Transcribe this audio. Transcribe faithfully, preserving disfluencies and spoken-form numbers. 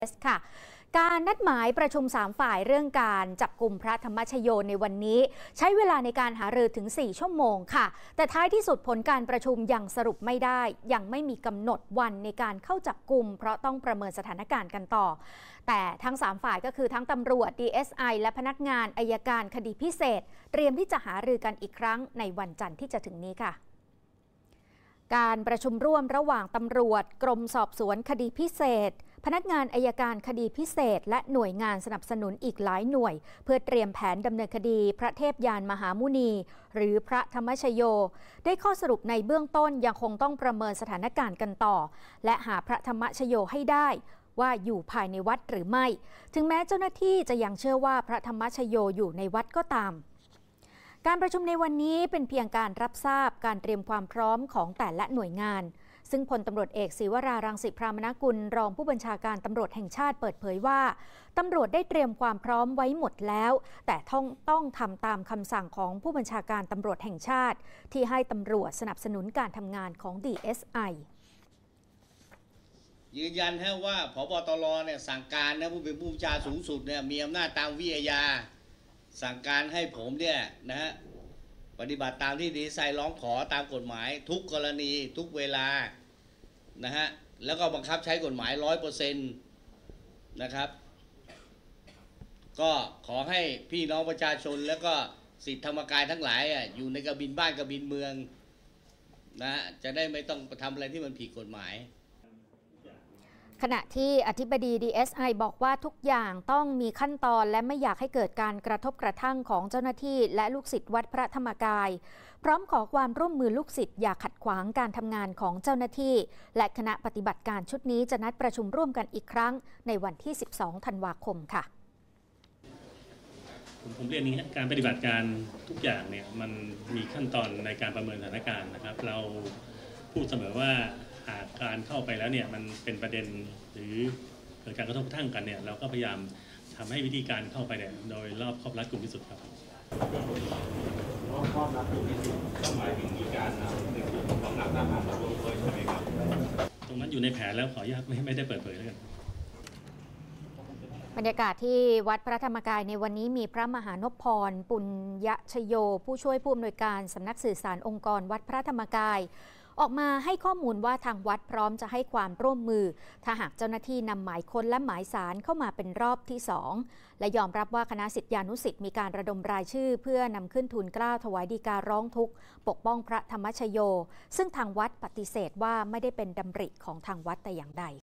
ค่ะการนัดหมายประชุมสามฝ่ายเรื่องการจับกลุ่มพระธรรมชโยในวันนี้ใช้เวลาในการหารือถึงสี่ชั่วโมงค่ะแต่ท้ายที่สุดผลการประชุมยังสรุปไม่ได้ยังไม่มีกำหนดวันในการเข้าจับกลุ่มเพราะต้องประเมินสถานการณ์กันต่อแต่ทั้งสามฝ่ายก็คือทั้งตำรวจ ดี เอส ไอ และพนักงานอัยการคดีพิเศษเตรียมที่จะหารือกันอีกครั้งในวันจันทร์ที่จะถึงนี้ค่ะการประชุมร่วมระหว่างตำรวจกรมสอบสวนคดีพิเศษพนักงานอัยการคดีพิเศษและหน่วยงานสนับสนุนอีกหลายหน่วยเพื่อเตรียมแผนดำเนินคดีพระเทพยานมหามุนีหรือพระธรรมชโยได้ข้อสรุปในเบื้องต้นยังคงต้องประเมินสถานการณ์กันต่อและหาพระธรรมชโยให้ได้ว่าอยู่ภายในวัดหรือไม่ถึงแม้เจ้าหน้าที่จะยังเชื่อว่าพระธรรมชโยอยู่ในวัดก็ตามการประชุมในวันนี้เป็นเพียงการรับทราบการเตรียมความพร้อมของแต่ละหน่วยงานซึ่งพลตำรวจเอกศิวรารังสิพรามนกุลรองผู้บัญชาการตำรวจแห่งชาติเปิดเผยว่าตำรวจได้เตรียมความพร้อมไว้หมดแล้วแต่ต้องต้องทำตามคำสั่งของผู้บัญชาการตำรวจแห่งชาติที่ให้ตำรวจสนับสนุนการทำงานของ ดี เอส ไอยืนยันให้ว่าผบ.ตร.เนี่ยสั่งการนะผู้เป็นผู้บัญชาสูงสุดเนี่ยมีอำนาจตามวิทยาสั่งการให้ผมเนี่ยนะฮะปฏิบัติตามที่ดีไซน์ร้องขอตามกฎหมายทุกกรณีทุกเวลานะฮะแล้วก็บังคับใช้กฎหมายร้อยเปอร์เซ็นต์นะครับก็ขอให้พี่น้องประชาชนแล้วก็ศิษย์ธรรมกายทั้งหลายอ่ะอยู่ในกระบินบ้านกระบินเมืองนะจะได้ไม่ต้องทำอะไรที่มันผิดกฎหมายขณะที่อธิบดี ดี เอส ไอ บอกว่าทุกอย่างต้องมีขั้นตอนและไม่อยากให้เกิดการกระทบกระทั่งของเจ้าหน้าที่และลูกศิษย์วัดพระธรรมกายพร้อมขอความร่วมมือลูกศิษย์อย่าขัดขวางการทำงานของเจ้าหน้าที่และคณะปฏิบัติการชุดนี้จะนัดประชุมร่วมกันอีกครั้งในวันที่สิบสองธันวาคมค่ะผมผมเรียนนี้การปฏิบัติการทุกอย่างเนี่ยมันมีขั้นตอนในการประเมินสถานการณ์นะครับเราพูดเสมอว่าหากการเข้าไปแล้วเนี่ยมันเป็นประเด็นหรือเกิดการกระทบกระทั่งกันเนี่ยเราก็พยายามทำให้วิธีการเข้าไปเนี่ยโดยรอบครอบรัดกุมที่สุดครับรอบครอบรัดกุมที่สุดก็หมายถึงมีการนำในกลุ่มของนักทหารมาร่วมด้วยใช่ไหมครับตรงนั้นอยู่ในแผนแล้วขออนุญาตไม่ไม่ได้เปิดเผยแล้วกันบรรยากาศที่วัดพระธรรมกายในวันนี้มีพระมหานพพรปุญญชโยผู้ช่วยผู้อำนวยการสำนักสื่อสารองค์กรวัดพระธรรมกายออกมาให้ข้อมูลว่าทางวัดพร้อมจะให้ความร่วมมือถ้าหากเจ้าหน้าที่นำหมายค้นและหมายสารเข้ามาเป็นรอบที่สองและยอมรับว่าคณะศิษยานุศิษย์มีการระดมรายชื่อเพื่อนำขึ้นทูลเกล้าถวายฎีการร้องทุกข์ปกป้องพระธรรมชโยซึ่งทางวัดปฏิเสธว่าไม่ได้เป็นดำริของทางวัดแต่อย่างใด